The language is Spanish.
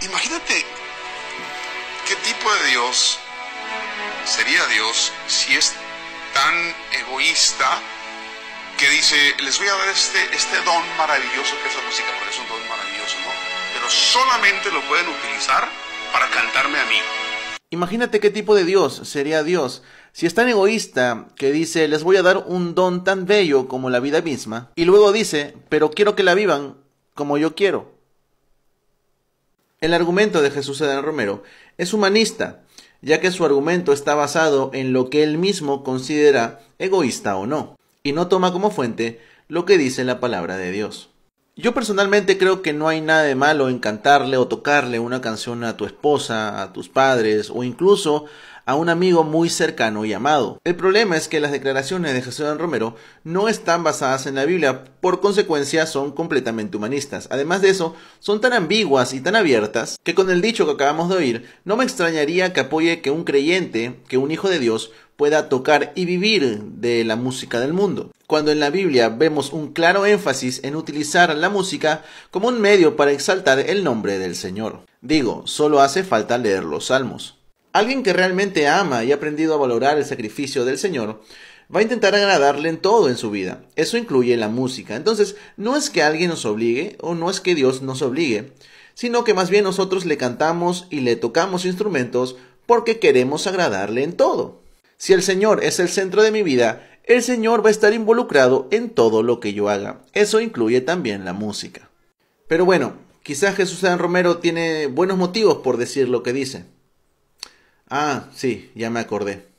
Imagínate qué tipo de Dios sería Dios si es tan egoísta que dice, les voy a dar este don maravilloso que es la música, pero es un don maravilloso, ¿no? Pero solamente lo pueden utilizar para cantarme a mí. Imagínate qué tipo de Dios sería Dios si es tan egoísta que dice, les voy a dar un don tan bello como la vida misma, y luego dice, pero quiero que la vivan como yo quiero. El argumento de Jesús Adán Romero es humanista, ya que su argumento está basado en lo que él mismo considera egoísta o no, y no toma como fuente lo que dice la palabra de Dios. Yo personalmente creo que no hay nada de malo en cantarle o tocarle una canción a tu esposa, a tus padres o incluso a un amigo muy cercano y amado. El problema es que las declaraciones de Jesús Adán Romero no están basadas en la Biblia, por consecuencia son completamente humanistas. Además de eso, son tan ambiguas y tan abiertas que con el dicho que acabamos de oír, no me extrañaría que apoye que un creyente, que un hijo de Dios, pueda tocar y vivir de la música del mundo, cuando en la Biblia vemos un claro énfasis en utilizar la música como un medio para exaltar el nombre del Señor. Digo, solo hace falta leer los Salmos. Alguien que realmente ama y ha aprendido a valorar el sacrificio del Señor va a intentar agradarle en todo en su vida. Eso incluye la música. Entonces, no es que alguien nos obligue o no es que Dios nos obligue, sino que más bien nosotros le cantamos y le tocamos instrumentos porque queremos agradarle en todo. Si el Señor es el centro de mi vida, el Señor va a estar involucrado en todo lo que yo haga. Eso incluye también la música. Pero bueno, quizás Jesús Adán Romero tiene buenos motivos por decir lo que dice. Ah, sí, ya me acordé.